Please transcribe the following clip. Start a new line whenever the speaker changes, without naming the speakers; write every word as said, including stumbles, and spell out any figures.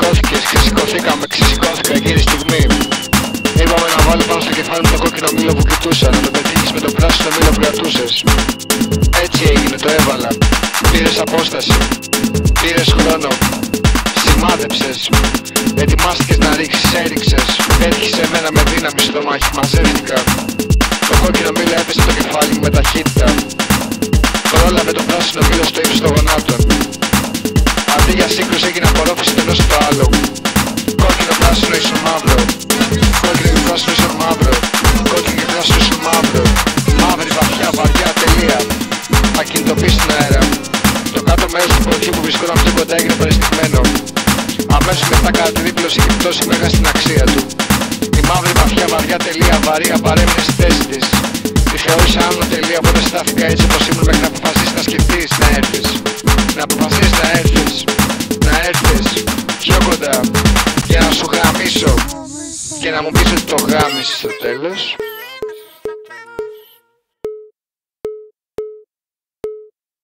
σηκώθηκες, ξεσηκωθήκαμε, ξεσηκώθηκα εκείνη τη στιγμή. Είπαμε να βάλω πάνω στο κεφάλι μου το κόκκινο μήλο που κοιτούσα, να το πετύχεις με το πράσινο μήλο που κρατούσες. Έτσι έγινε, το έβαλα. Πήρες απόσταση, πήρες χρόνο, σημάδεψες. Ετοιμάστηκες να ρίξεις, έριξες. Πέτυχες εμένα με δύναμη στο μάχη, μαζεύτηκα. Το κόκκινο μήλο έπεσε στο κεφάλι μου με ταχύτητα. Πρόλαβε το πράσινο μήλο στο ύψος των γονάτων. Αντί για σύγκρουση έγινε απορρόφηση το ενός στο άλλο. Κόκκινο πράσινο ίσον μαύρο. Κόκκινο και πράσινο ίσον μαύρο. Κόκκινο και πράσινο ίσον μαύρο. Μαύρη, βαθιά, βαριά, τελεία. Ακινητοποίηση στον αέρα. Το κάτω μέρος του προχείου που βρισκόταν πιο κοντά έγινε παραισθηκμένο. Αμέσως μετά κατά τη δίπλωση είχε πτώσει μέγα στην αξία του. Η μαύρη, βαθιά, βαριά, τελεία, βαρία παρέμεινε στη θέση της. Τη θεώρησα άνω τελεία, οπότε στάθηκα έτσι όπως ήμουν μέχρι να αποφασίσεις να σκεφτείς να έρθεις. Να αποφασίσεις να έρθεις. Να έρθεις πιο κοντά για να σου γαμίσω και να μου πεις ότι το γάμισες στο τέλος.